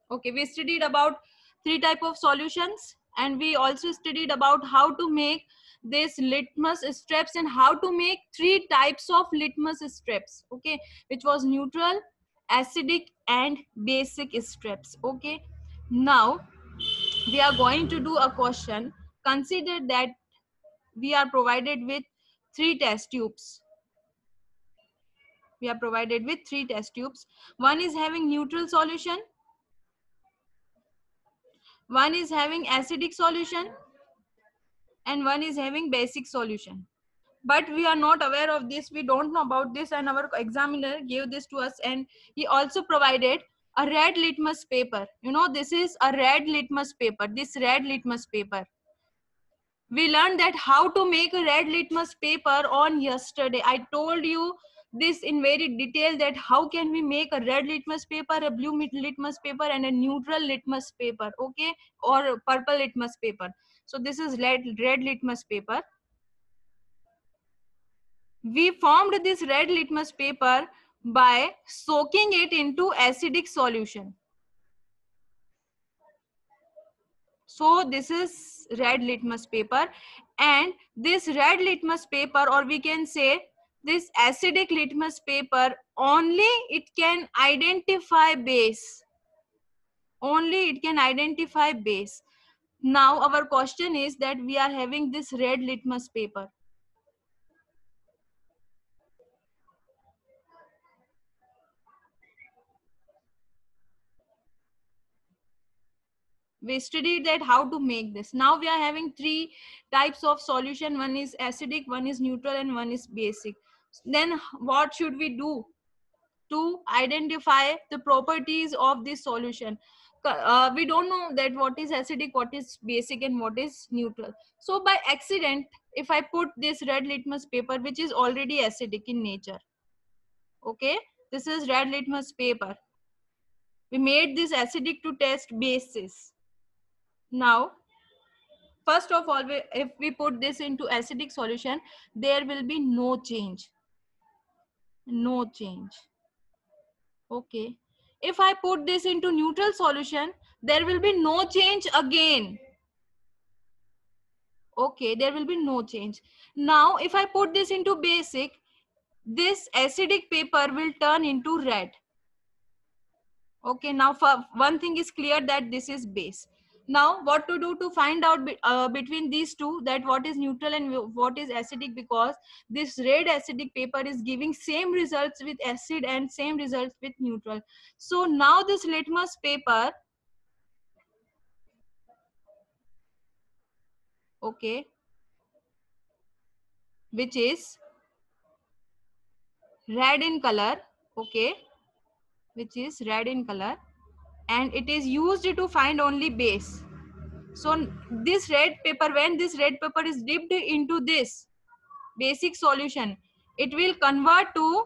Okay, we studied about 3 type of solutions, and we also studied about how to make this litmus strips and how to make 3 types of litmus strips. Okay, which was neutral, acidic and basic strips. Okay, now we are going to do a question. Consider that we are provided with 3 test tubes. We are provided with 3 test tubes. One is having neutral solution, one is having acidic solution, and one is having basic solution. But we are not aware of this, we don't know about this, and our examiner gave this to us, and he also provided a red litmus paper. You know, this is a red litmus paper, this red litmus paper. We learned that how to make a red litmus paper on yesterday. I told you this in very detail, that how can we make a red litmus paper, a blue litmus paper and a neutral litmus paper, okay, or purple litmus paper. So this is red litmus paper. We formed this red litmus paper by soaking it into acidic solution. So this is red litmus paper, and this red litmus paper, or we can say this acidic litmus paper, only it can identify base. Only it can identify base. Now our question is that we are having this red litmus paper. We studied that how to make this. Now we are having 3 types of solution. One is acidic, one is neutral and one is basic. Then what should we do to identify the properties of this solution? We don't know that what is acidic, what is basic and what is neutral. So by accident, if I put this red litmus paper, which is already acidic in nature, okay, this is red litmus paper, we made this acidic to test bases. Now first of all, if we put this into acidic solution, there will be no change. No change. Okay. If I put this into neutral solution, there will be no change again. Okay, there will be no change. Now, if I put this into basic, this acidic paper will turn into red. Okay, now for one thing is clear, that this is base. Now what to do to find out between these two, that what is neutral and what is acidic, because this red acidic paper is giving same results with acid and same results with neutral. So now this litmus paper, okay, which is red in color, okay, which is red in color, and it is used to find only base. So this red paper, when this red paper is dipped into this basic solution, it will convert to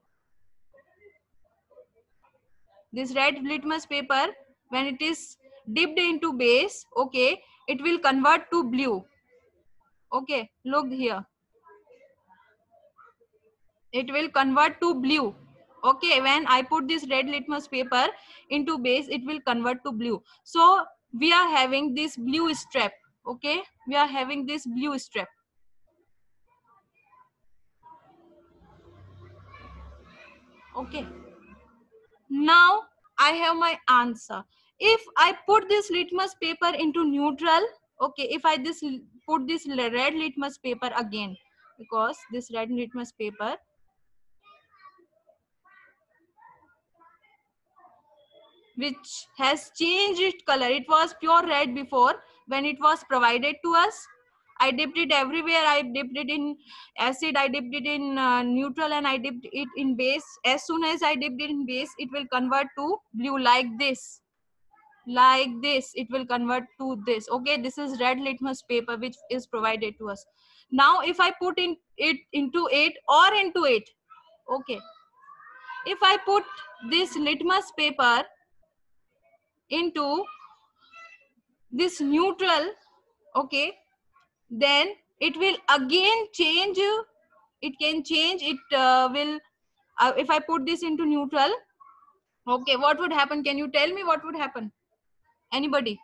this red litmus paper. When it is dipped into base, okay, it will convert to blue. Okay, look here, it will convert to blue. Okay, when I put this red litmus paper into base, it will convert to blue. So we are having this blue strip. Okay, we are having this blue strip. Okay, now I have my answer. If I put this litmus paper into neutral, okay, if I put this red litmus paper again, because this red litmus paper, which has changed its color, it was pure red before when it was provided to us. I dipped it everywhere. I dipped it in acid, I dipped it in neutral, and I dipped it in base. As soon as I dipped it in base, it will convert to blue like this. Like this, it will convert to this. Okay, this is red litmus paper which is provided to us. Now if I put in it into it or into it, okay, if I put this litmus paper into this neutral, okay, then it will again change. It can change, it will if I put this into neutral, Okay, what would happen? Can you tell me what would happen? Anybody?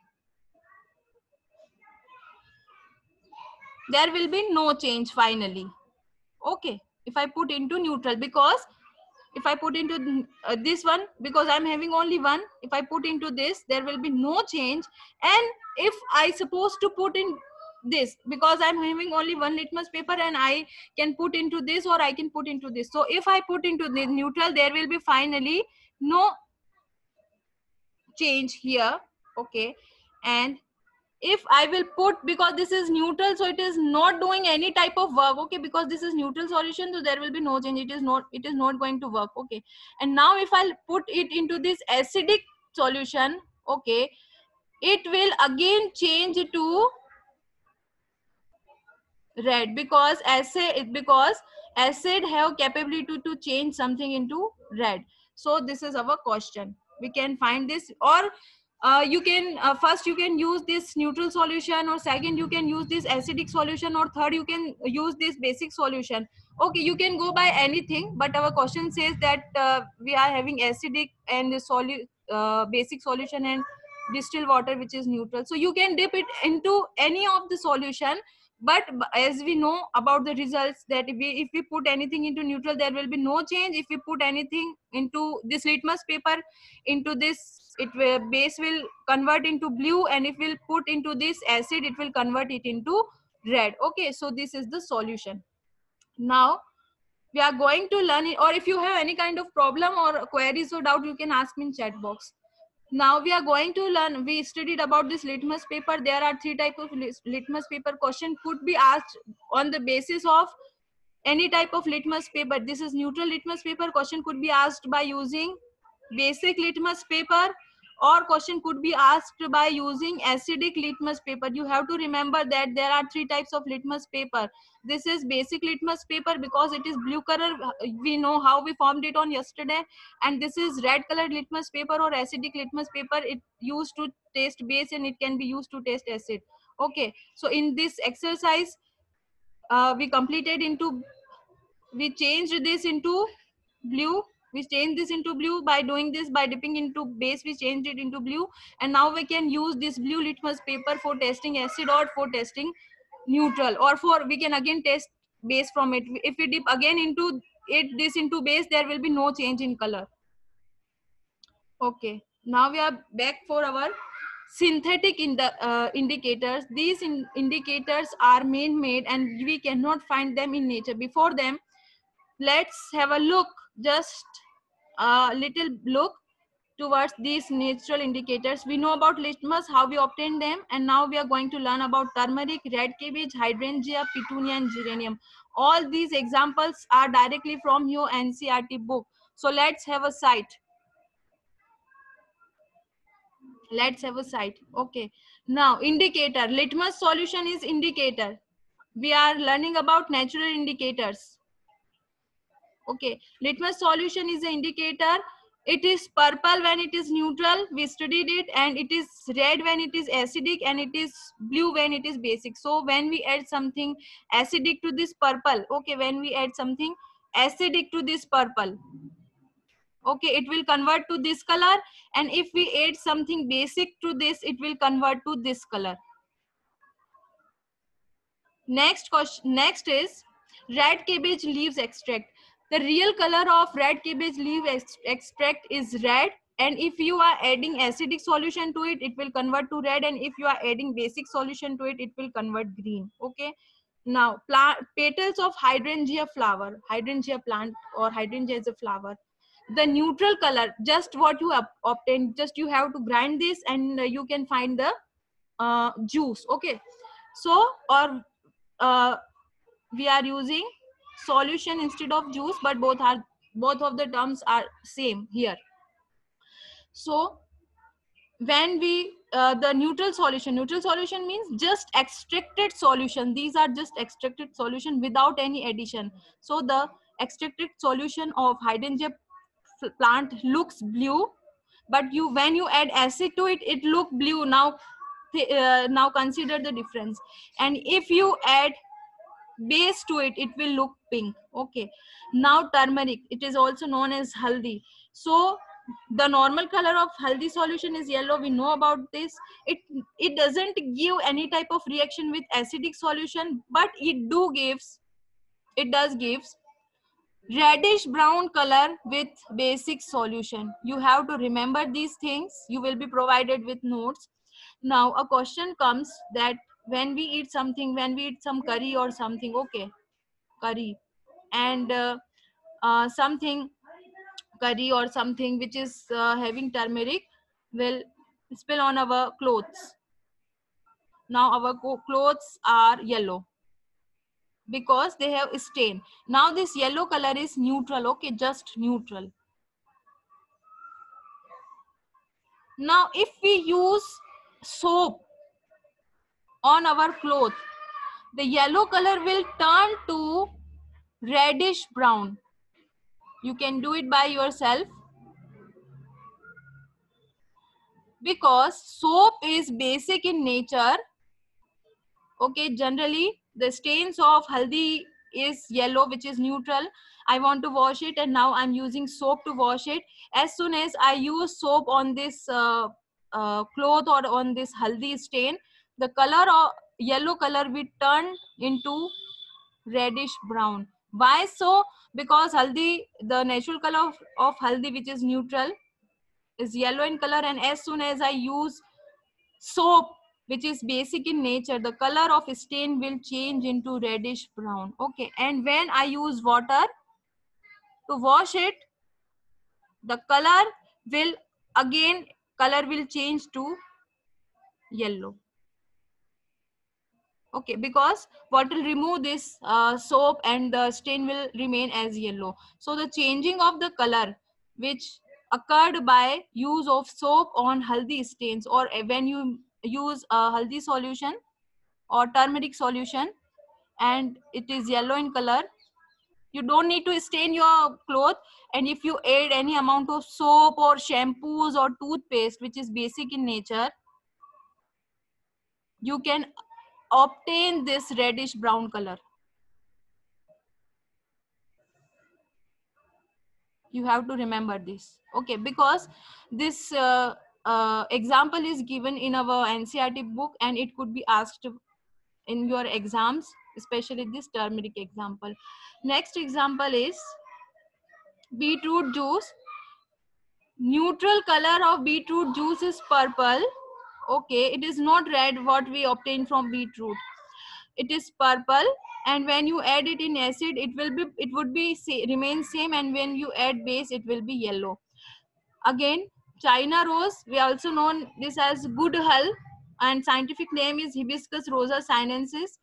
There will be no change finally. Okay, if I put into neutral, because if I put into this one, because I'm having only one, if I put into this, there will be no change. And if I supposed to put in this, because I'm having only one litmus paper, and I can put into this or I can put into this. So if I put into the neutral, there will be finally no change here. Okay, and if I will put, because this is neutral, so it is not doing any type of work. Okay, because this is neutral solution, so there will be no change. It is not going to work. Okay, and now if I put it into this acidic solution, okay, it will again change to red, because acid have capability to change something into red. So this is our question. We can find this, or you can first you can use this neutral solution, or second you can use this acidic solution, or third you can use this basic solution. Okay, you can go by anything, but our question says that we are having acidic and basic solution, and distilled water which is neutral. So you can dip it into any of the solution, but as we know about the results, that if we put anything into neutral, there will be no change. If we put anything into this litmus paper into this, it will base will convert into blue, and if we'll put into this acid, it will convert it into red. Okay, so this is the solution. Now we are going to learn it, or if you have any kind of problem or queries or doubt, you can ask me in chat box. Now we are going to learn, we studied about this litmus paper. There are three types of litmus paper. Question could be asked on the basis of any type of litmus paper. This is neutral litmus paper. Question could be asked by using basic litmus paper, or question could be asked by using acidic litmus paper. You have to remember that there are three types of litmus paper. This is basic litmus paper because it is blue color. We know how we formed it on yesterday. And this is red colored litmus paper or acidic litmus paper. It used to taste base and it can be used to taste acid. Okay, so in this exercise, we completed into, we changed this into blue. We changed this into blue by doing this, by dipping into base we changed it into blue. And now we can use this blue litmus paper for testing acid or for testing neutral, or for we can again test base from it. If we dip again into it, this into base, there will be no change in color. Okay, now we are back for our synthetic indicators. These indicators are man-made and we cannot find them in nature. Before them, let's have a look, just a little look towards these natural indicators. We know about litmus, how we obtain them, and now we are going to learn about turmeric, red cabbage, hydrangea, petunia, and geranium. All these examples are directly from your NCERT book. So let's have a sight. Let's have a sight. Okay, now indicator. Litmus solution is indicator. We are learning about natural indicators. Okay, litmus solution is an indicator. It is purple when it is neutral, we studied it, and it is red when it is acidic, and it is blue when it is basic. So when we add something acidic to this purple, okay, when we add something acidic to this purple, okay, it will convert to this color, and if we add something basic to this, it will convert to this color. Next question, next is red cabbage leaves extract. The real color of red cabbage leaf extract is red, and if you are adding acidic solution to it, it will convert to red, and if you are adding basic solution to it, it will convert green. Okay, now petals of hydrangea flower, hydrangea plant or hydrangea is a flower. The neutral color, just what you obtain, just you have to grind this, and you can find the juice. Okay, so or we are using solution instead of juice, but both of the terms are same here. So when we the neutral solution means just extracted solution. These are just extracted solution without any addition. So the extracted solution of hydrangea plant looks blue, but you when you add acid to it, it look blue. Now now consider the difference. And if you add base to it, it will look pink. Okay, now turmeric, it is also known as haldi. So the normal color of haldi solution is yellow, we know about this. It doesn't give any type of reaction with acidic solution, but it does gives reddish brown color with basic solution. You have to remember these things. You will be provided with notes. Now a question comes that when we eat something, when we eat some curry or something, okay, curry, and something curry or something which is having turmeric will spill on our clothes. Now our clothes are yellow because they have stain. Now this yellow color is neutral, okay, just neutral. Now if we use soap on our cloth, the yellow color will turn to reddish brown. You can do it by yourself, because soap is basic in nature. Okay, generally the stains of haldi is yellow, which is neutral. I want to wash it and now I'm using soap to wash it. As soon as I use soap on this cloth or on this haldi stain, the color of yellow color will turn into reddish brown. Why so? Because haldi, the natural color of haldi, which is neutral, is yellow in color, and as soon as I use soap, which is basic in nature, the color of stain will change into reddish brown. Okay, and when I use water to wash it, the will color will change to yellow. Okay, because what will remove this soap and the stain will remain as yellow. So the changing of the color which occurred by use of soap on haldi stains, or when you use a haldi solution or turmeric solution and it is yellow in color, you don't need to stain your cloth. And if you add any amount of soap or shampoos or toothpaste, which is basic in nature, you can obtain this reddish brown color. You have to remember this, okay, because this example is given in our NCERT book and it could be asked in your exams, especially this turmeric example. Next example is beetroot juice. Neutral color of beetroot juice is purple. Okay, it is not red what we obtain from beetroot. It is purple, and when you add it in acid, it would be remain same, and when you add base, it will be yellow. Again, China rose, we also know this as good hull, and scientific name is Hibiscus rosa sinensis.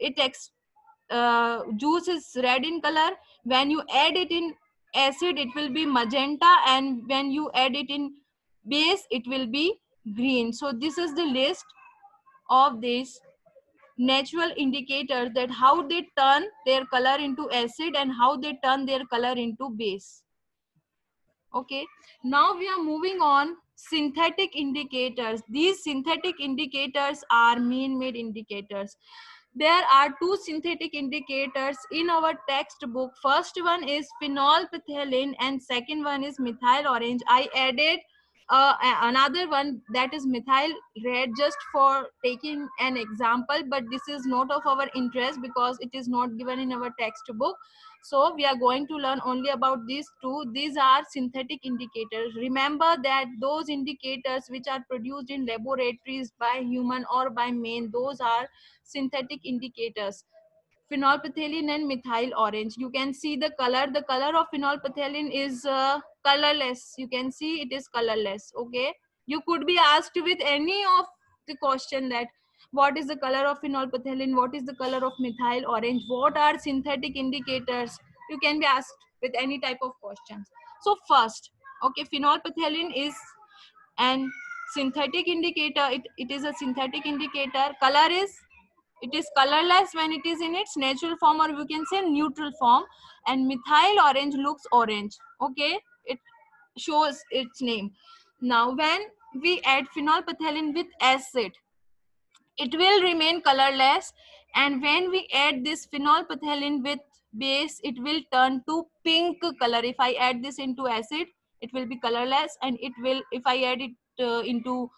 Juice is red in color. When you add it in acid, it will be magenta, and when you add it in base, it will be green. So this is the list of these natural indicators that how they turn their color into acid and how they turn their color into base. Okay, now we are moving on synthetic indicators. These synthetic indicators are mean-made indicators. There are two synthetic indicators in our textbook. First one is phenolphthalein and second one is methyl orange. I added another one, that is methyl red, just for taking an example, but this is not of our interest because it is not given in our textbook. So we are going to learn only about these two. These are synthetic indicators. Remember that those indicators which are produced in laboratories by human or by man, those are synthetic indicators. Phenolphthalein and methyl orange. You can see the color. The color of phenolphthalein is colorless. You can see it is colorless. Okay. You could be asked with any of the question that what is the color of phenolphthalein, what is the color of methyl orange, what are synthetic indicators. You can be asked with any type of questions. So first, okay, phenolphthalein is an synthetic indicator. It is a synthetic indicator. Color is, it is colorless when it is in its natural form, or you can say neutral form. And methyl orange looks orange. Okay, it shows its name. Now when we add phenolphthalein with acid, it will remain colorless, and when we add this phenolphthalein with base, it will turn to pink color. If I add this into acid, it will be colorless, and it will, if I add it into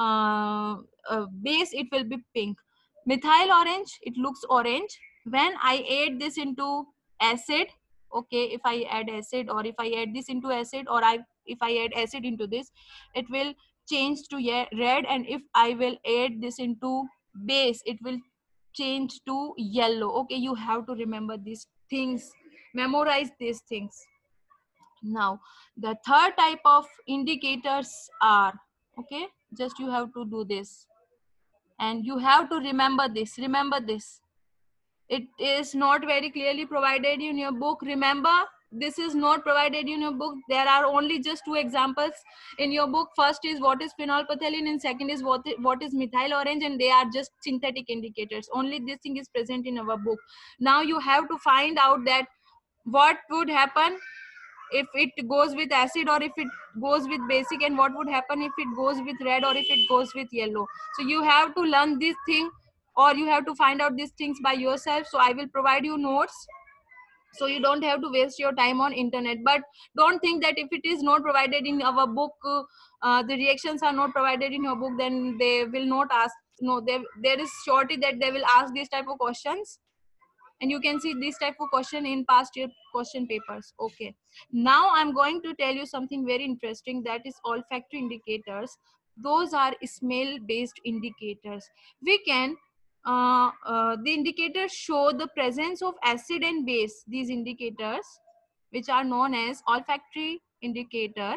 base, it will be pink. Methyl orange, it looks orange. When I add this into acid, okay, if I add acid, or if I add this into acid, or if I add acid into this, it will change to red. And if I will add this into base, it will change to yellow. Okay, you have to remember these things, memorize these things. Now the third type of indicators are, okay, just you have to do this, and you have to remember this. Remember this, it is not very clearly provided in your book. Remember, this is not provided in your book. There are only just two examples in your book. First is what is phenolphthalein, and second is what is methyl orange, and they are just synthetic indicators. Only this thing is present in our book. Now you have to find out that what would happen if it goes with acid, or if it goes with basic, and what would happen if it goes with red, or if it goes with yellow. So you have to learn this thing, or you have to find out these things by yourself. So I will provide you notes, so you don't have to waste your time on internet. But don't think that if it is not provided in our book, the reactions are not provided in your book, then they will not ask. No, there is surety that they will ask these type of questions, and you can see this type of question in past year question papers. Okay, now I'm going to tell you something very interesting, that is olfactory indicators. Those are smell based indicators. We can the indicators show the presence of acid and base. These indicators, which are known as olfactory indicator,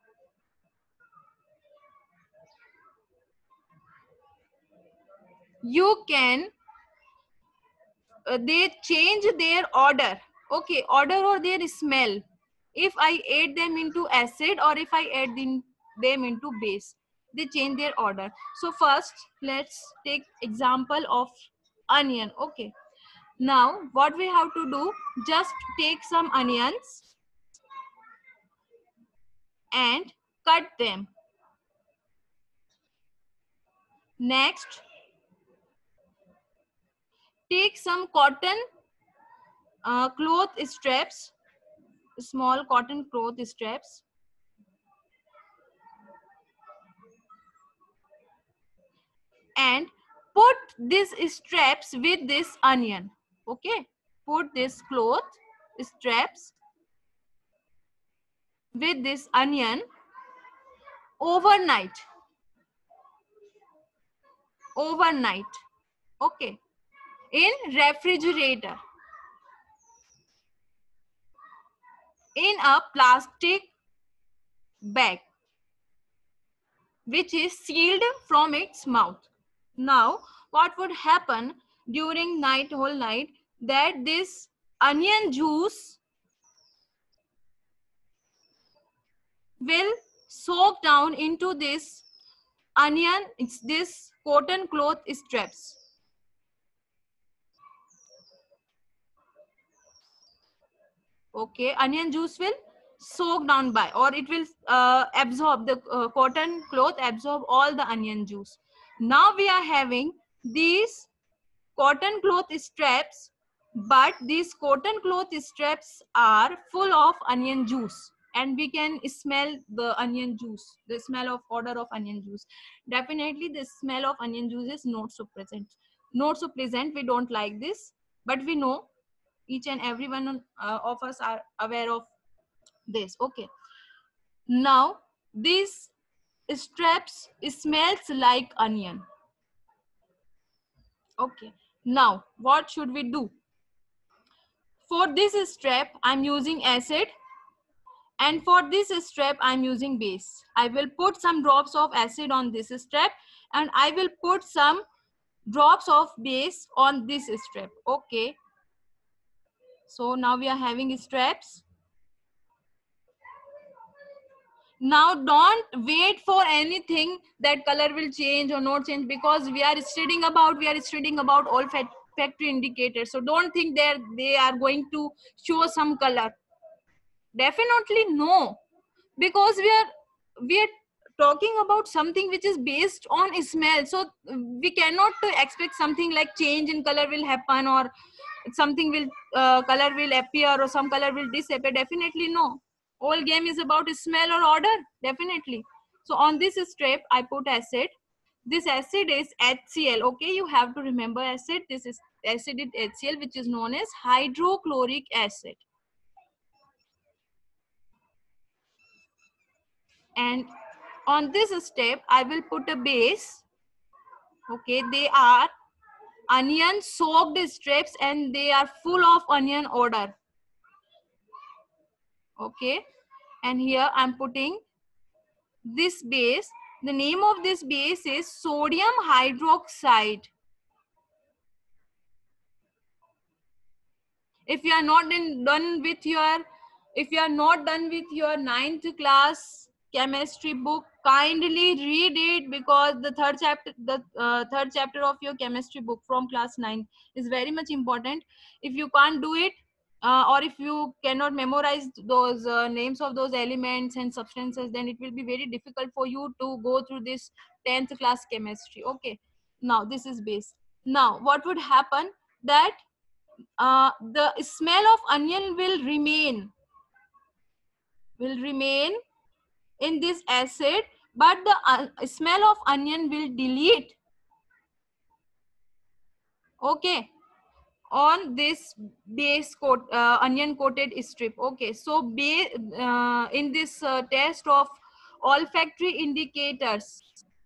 you can they change their order. Okay, order or their smell, if I add them into acid, or if I add them into base, they change their order. So first let's take example of onion. Okay, now what we have to do, just take some onions and cut them. Next, take some cotton cloth straps, small cotton cloth straps, and put these straps with this onion. Okay, put this cloth straps with this onion overnight. Okay, in refrigerator, in a plastic bag which is sealed from its mouth. Now what would happen during whole night, that this onion juice will soak down into this onion, it's this cotton cloth straps. Okay, onion juice will soak down by, or it will absorb, the cotton cloth absorb all the onion juice. Now we are having these cotton cloth straps, but these cotton cloth straps are full of onion juice, and we can smell the onion juice, the smell of odor of onion juice. Definitely the smell of onion juice is not so pleasant. We don't like this, but we know, each and every one of us are aware of this. Okay, now these straps smells like onion. Okay, now what should we do? For this strap I'm using acid, and for this strap I'm using base. I will put some drops of acid on this strap, and I will put some drops of base on this strap. Okay, so now we are having straps. Now don't wait for anything that color will change or not change, because we are studying about olfactory indicators. So don't think they are going to show some color. Definitely no, because we are talking about something which is based on smell. So we cannot expect something like change in color will happen, or something will color will appear, or some color will disappear. Definitely no. Whole game is about smell or odor, definitely. So on this strip I put acid. This acid is HCl. Okay, you have to remember acid. This is acid is HCl, which is known as hydrochloric acid. And on this step I will put a base. Okay, they are onion soaked strips and they are full of onion odor. Okay, and here I'm putting this base. The name of this base is sodium hydroxide. If you are not done with your, if you are not done with your 9th class chemistry book, kindly read it, because the third chapter of your chemistry book from class 9 is very much important. If you can't do it, or if you cannot memorize those names of those elements and substances, then it will be very difficult for you to go through this 10th class chemistry. Okay, now this is base. Now what would happen, that the smell of onion will remain in this acid, but the smell of onion will delete. Okay, on this base coat, onion coated strip. Okay, so in this test of olfactory indicators,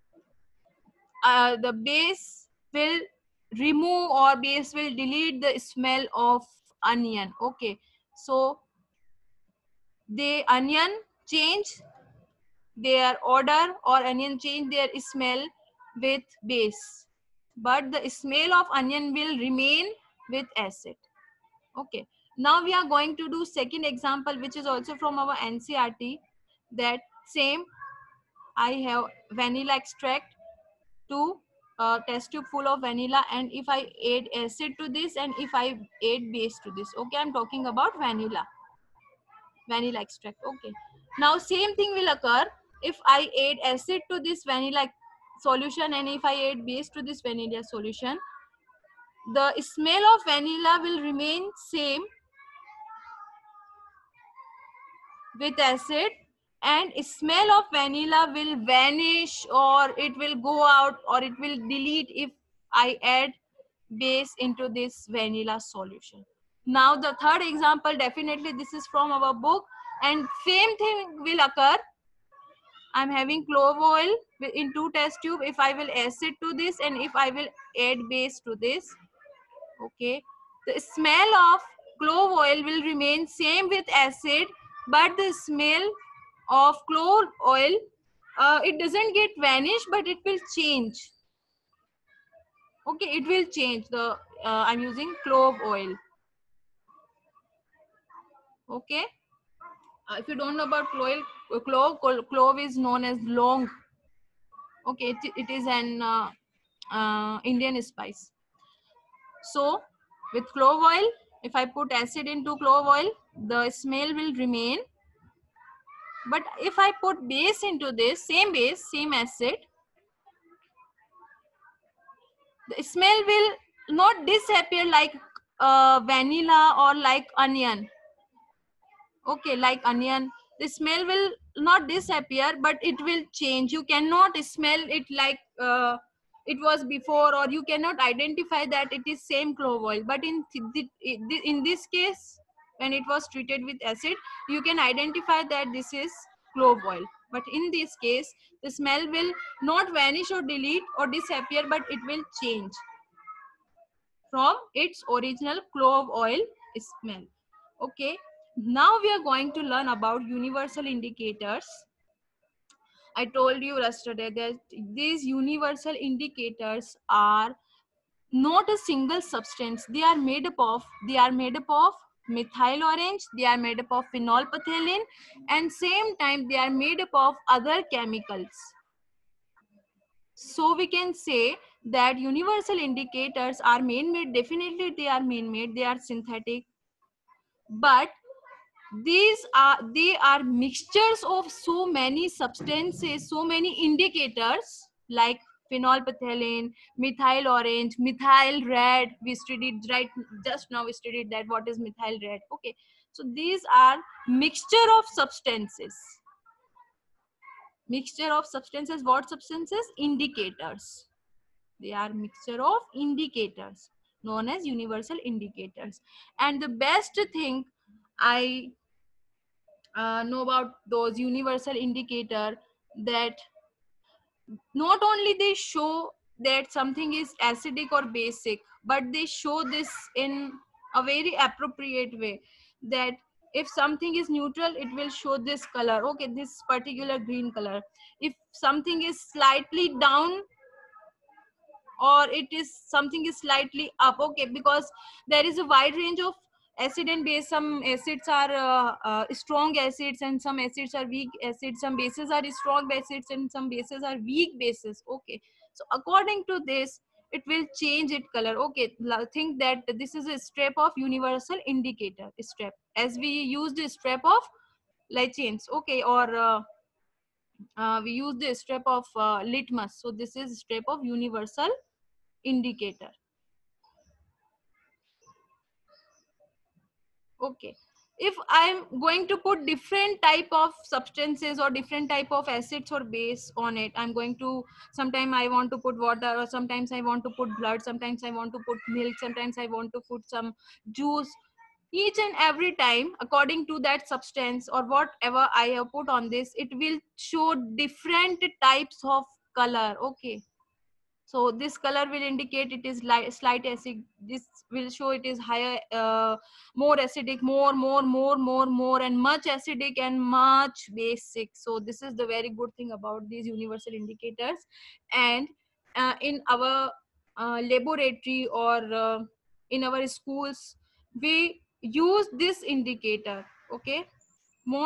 the base will remove or base will delete the smell of onion. Okay, so the onion change their odor, or onion change their smell with base, but the smell of onion will remain with acid. Okay, now we are going to do second example, which is also from our NCRT. That same, I have vanilla extract, two test tube full of vanilla, and if I add acid to this and if I add base to this. Okay, I'm talking about vanilla extract. Okay, now same thing will occur if I add acid to this vanilla solution and if I add base to this vanilla solution. The smell of vanilla will remain same with acid, and smell of vanilla will vanish, or it will go out, or it will delete if I add base into this vanilla solution. Now the third example, definitely this is from our book, and same thing will occur. I'm having clove oil in two test tube. If I will acid to this and if I will add base to this, okay, the smell of clove oil will remain same with acid, but the smell of clove oil, it doesn't get vanish, but it will change. Okay, it will change. The I'm using clove oil. Okay, if you don't know about clove is known as long. Okay, it is an Indian spice. So with clove oil, if I put acid into clove oil, the smell will remain. But if I put base into this, same base, same acid, the smell will not disappear like vanilla or like onion. Okay, like onion, the smell will not disappear, but it will change. You cannot smell it like it was before, or you cannot identify that it is same clove oil. But in this case, when it was treated with acid, you can identify that this is clove oil. But in this case, the smell will not vanish or delete or disappear, but it will change from its original clove oil smell. Okay, now we are going to learn about universal indicators. I told you yesterday that these universal indicators are not a single substance. They are made up of methyl orange, they are made up of phenolphthalein, and same time they are made up of other chemicals. So we can say that universal indicators are man-made. Definitely they are man-made, they are synthetic, but they are mixtures of so many substances, so many indicators, like phenolphthalein, methyl orange, methyl red. We studied right just now, we studied that what is methyl red. Okay, So these are mixture of substances. Mixture of substances. What substances? Indicators. They are mixture of indicators known as universal indicators. And the best thing I know about those universal indicator, that not only they show that something is acidic or basic, but they show this in a very appropriate way, that if something is neutral, it will show this color, okay, this particular green color. If something is slightly down, or it is something is slightly up, okay, because there is a wide range of acid and base. Some acids are strong acids, and some acids are weak acids. Some bases are strong bases and some bases are weak bases, okay. So according to this, it will change its color, okay. Think that this is a strip of universal indicator strip, as we use the strip of lichens, okay, or we use the strip of litmus. So this is strip of universal indicator, okay. If I'm going to put different type of substances or different type of acids or base on it, I'm going to, sometime I want to put water, or sometimes I want to put blood, sometimes I want to put milk, sometimes I want to put some juice. Each and every time, according to that substance or whatever I have put on this, it will show different types of color, okay. So this color will indicate it is slight acid. This will show it is higher, more acidic, more and much acidic and much basic. So this is the very good thing about these universal indicators. And in our laboratory, or in our schools, we use this indicator, okay. More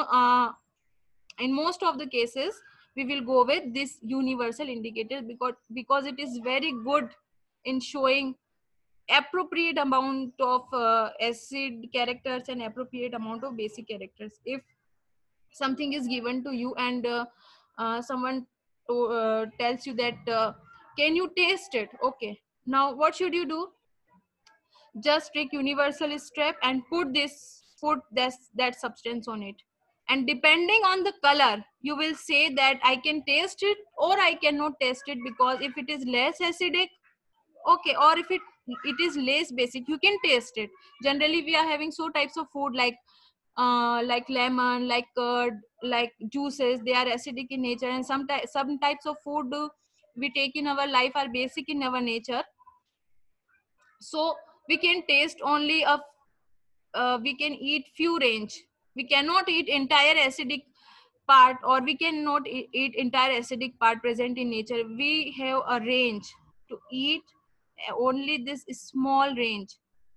in most of the cases, we will go with this universal indicator, because it is very good in showing appropriate amount of acid characters and appropriate amount of basic characters. If something is given to you, and someone tells you that can you taste it, okay, now what should you do? Just take universal strip and put this that substance on it, and depending on the color, you will say that I can taste it or I cannot taste it, because if it is less acidic, okay, or if it is less basic, you can taste it. Generally we are having so types of food, like lemon, like curd, like juices, they are acidic in nature, and some types of food we take in our life are basic in our nature. So we can taste only a we can eat few range. We cannot eat entire acidic part, or we cannot eat entire acidic part present in nature. We have a range to eat, only this small range,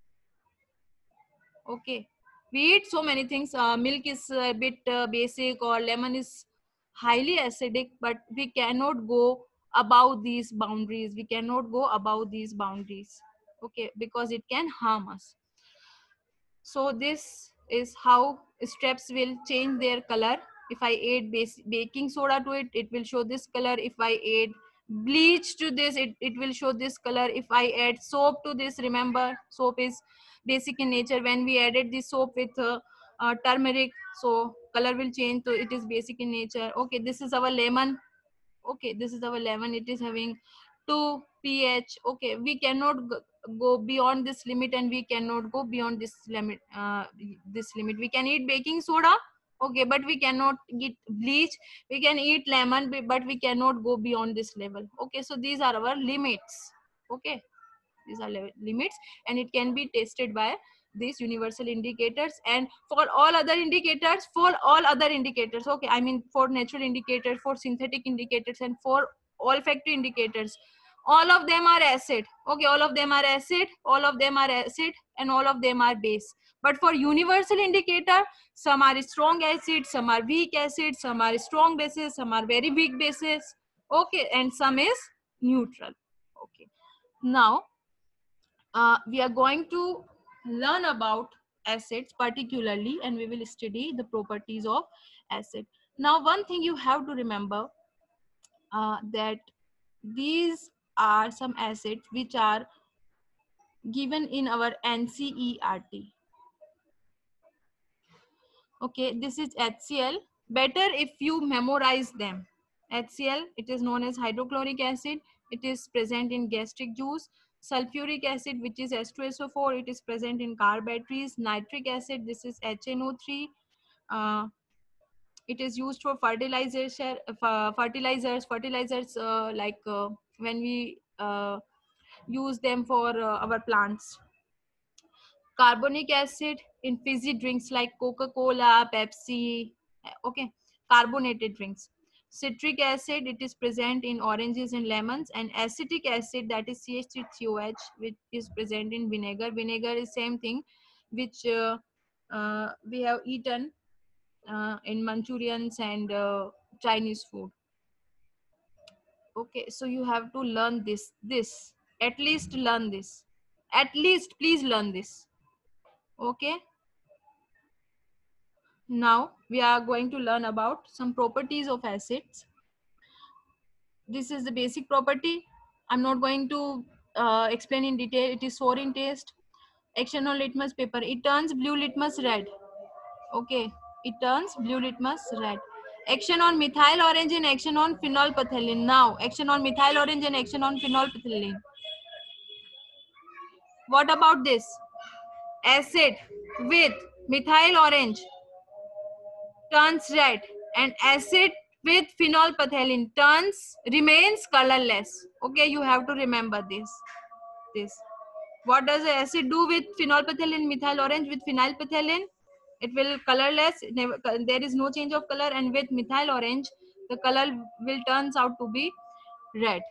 okay. We eat so many things. Milk is a bit basic, or lemon is highly acidic, but we cannot go above these boundaries. We cannot go above these boundaries, okay, because it can harm us. So this is how steps will change their color. If I add baking soda to it, it will show this color. If I add bleach to this, it will show this color. If I add soap to this, remember soap is basic in nature. When we added the soap with turmeric, so color will change, so it is basic in nature, okay. This is our lemon, okay, this is our lemon, it is having 2 pH, okay. We cannot go beyond this limit, and we cannot go beyond this limit. We can eat baking soda, okay, but we cannot eat bleach. We can eat lemon, but we cannot go beyond this level, okay. So these are our limits, okay. These are limits, and it can be tested by these universal indicators. And for all other indicators, okay, I mean for natural indicators, for synthetic indicators, and for olfactory indicators, all of them are acid, okay. All of them are acid, all of them are acid, and all of them are base. But for universal indicator, some are strong acid, some are weak acid, some are strong bases, some are very weak bases, okay, and some is neutral, okay. Now we are going to learn about acids particularly, and we will study the properties of acid. Now one thing you have to remember, that these are some acids which are given in our NCERT. Okay, this is HCl. Better if you memorize them. HCl, it is known as hydrochloric acid. It is present in gastric juice. Sulfuric acid, which is H2SO4, it is present in car batteries. Nitric acid, this is HNO3. Uh, it is used for fertilizers when we use them for our plants. Carbonic acid in fizzy drinks like Coca-Cola, Pepsi, okay, carbonated drinks. Citric acid, it is present in oranges and lemons, and acetic acid, that is CH3COH, which is present in vinegar. Vinegar is same thing which we have eaten in Manchurians and Chinese food. Okay, so you have to learn this, at least learn this. At least please learn this. Okay. Now we are going to learn about some properties of acids. This is the basic property. I'm not going to explain in detail. It is sour in taste. Action on litmus paper. It turns blue litmus red. Okay. It turns blue litmus red. Action on methyl orange and action on phenolphthalein. Now, action on methyl orange and action on phenolphthalein. What about this? Acid with methyl orange turns red, and acid with phenolphthalein remains colorless. Okay, you have to remember this. What does the acid do with phenolphthalein, methyl orange? With phenolphthalein, it will colorless. There is no change of color, and with methyl orange, the color will turns out to be red.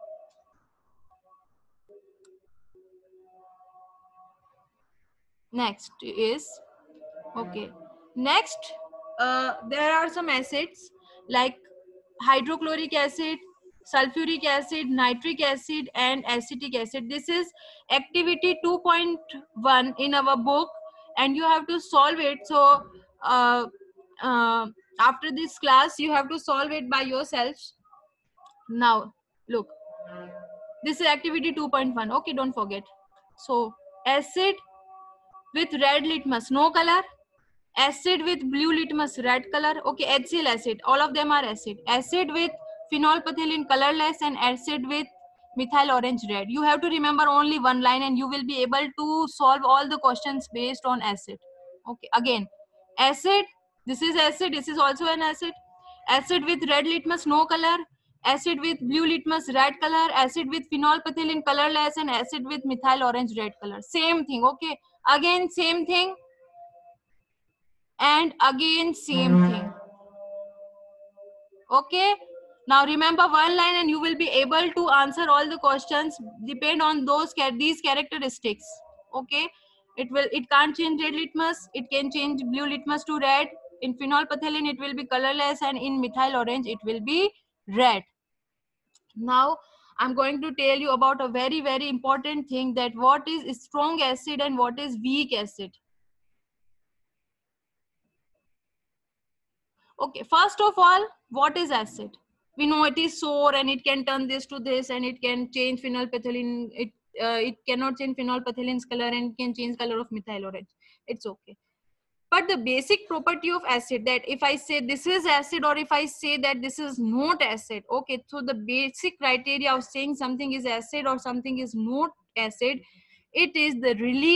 Next is okay. Next, there are some acids like hydrochloric acid, sulfuric acid, nitric acid, and acetic acid. This is activity 2.1 in our book, and you have to solve it. So, uh, uh, after this class, you have to solve it by yourselves. Now, look, this is activity 2.1. Okay, don't forget. So, acid with red litmus, no color. Acid with blue litmus, red color. Okay, HCl acid, all of them are acid. Acid with phenolphthalein, colorless, and acid with methyl orange, red. You have to remember only one line and you will be able to solve all the questions based on acid. Okay, again, acid, this is acid, this is also an acid. Acid with red litmus, no color. Acid with blue litmus, red color. Acid with phenolphthalein, colorless, and acid with methyl orange, red color. Same thing. Okay, again same thing, and again same thing. Okay, now remember one line and you will be able to answer all the questions depend on these characteristics. Okay, it can't change red litmus, it can change blue litmus to red. In phenolphthalein it will be colorless, and in methyl orange it will be red. Now I'm going to tell you about a very important thing, that what is strong acid and what is weak acid. Okay, first of all, what is acid? We know it is sour and it can turn this to this, and it can change phenolphthalein. It cannot change phenolphthaleine's color, and can change color of methyl orange. It's okay. But the basic property of acid, that if I say this is acid or if I say that this is not acid, okay, so the basic criteria of saying something is acid or something is not acid, it is the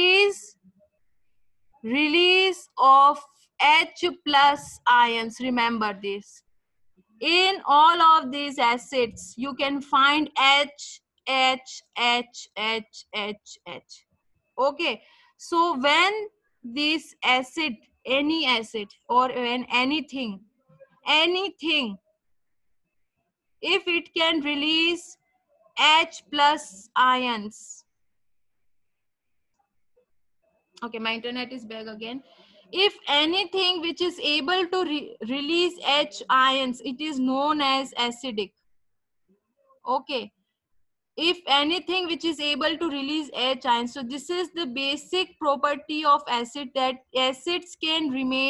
release of H plus ions. Remember this. In all of these acids, you can find H, H, H, H, H, H. Okay. So when this acid, any acid or when anything, if it can release H plus ions. Okay, my internet is back again. If anything which is able to release H ions, it is known as acidic. Okay, if anything which is able to release H ions. So this is the basic property of acid, that acids can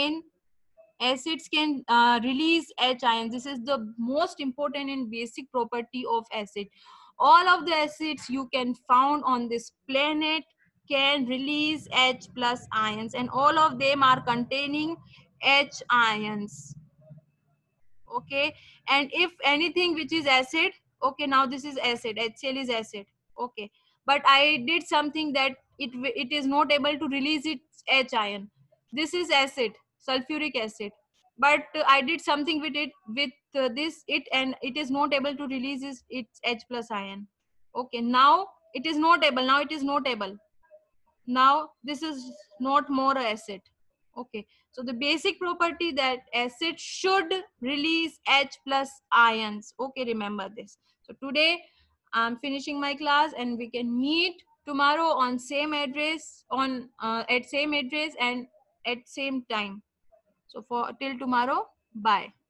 release H ions. This is the most important and basic property of acid. All of the acids you can found on this planet can release H plus ions, and all of them are containing H ions. Okay, and if anything which is acid, okay, now this is acid, HCl is acid. Okay, but I did something that it is not able to release its H ion. This is acid, sulfuric acid, but I did something with it, with this it, and it is not able to release its H plus ion. Okay, now it is not able, now it is not able, now this is not more acid. Okay, so the basic property that acid should release H plus ions. Okay, remember this. So today I'm finishing my class, and we can meet tomorrow on same address, on at same address and at same time. So for till tomorrow, bye.